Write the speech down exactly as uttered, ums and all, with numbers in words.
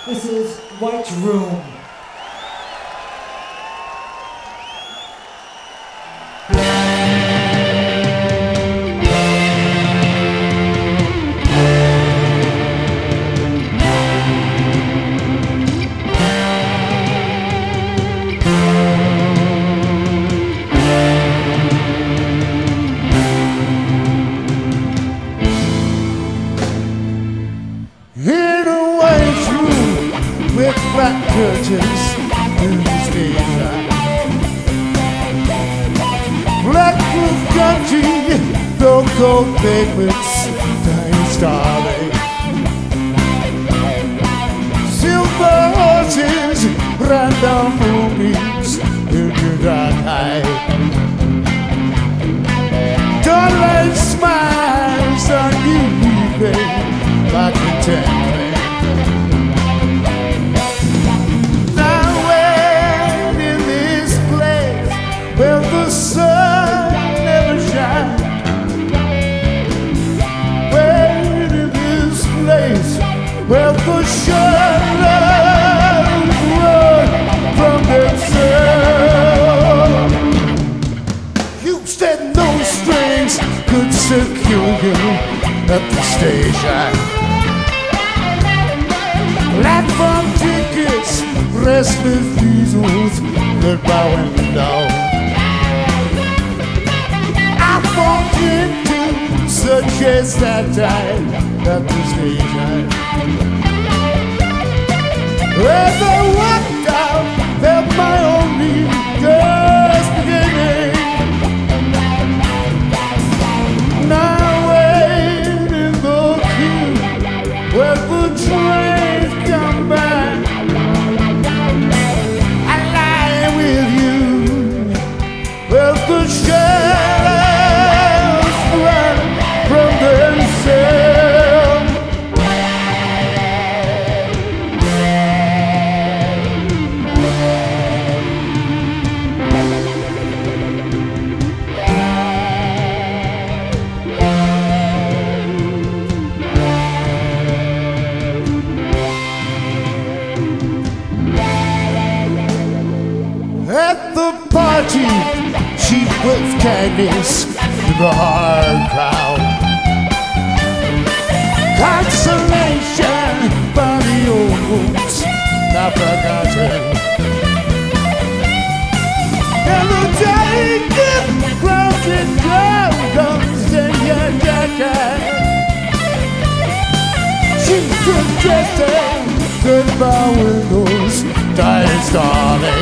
This is White Room. Black curtains in the station, black roof country, no cold pavements, dying starlight, silver horses, ran down moonbeams in the dark night. Darling smiles on you, babe, like contentment. Where the sun never shines, where in this place where the shadows run from themselves. You said no strings could secure you at the station. Platform tickets, restless diesels, goodbye window. Such as that time at the station, as I walked out, felt my only just beginning. Now wait in the queue where the trains come back. I lie with you where the shadows from themselves. At the party, cheap with kindness to the hard crowd. Consolation by the old wounds not forgotten. And the delicate grounded girl comes in your jacket. She's dressing goodbye windows, dying starlight.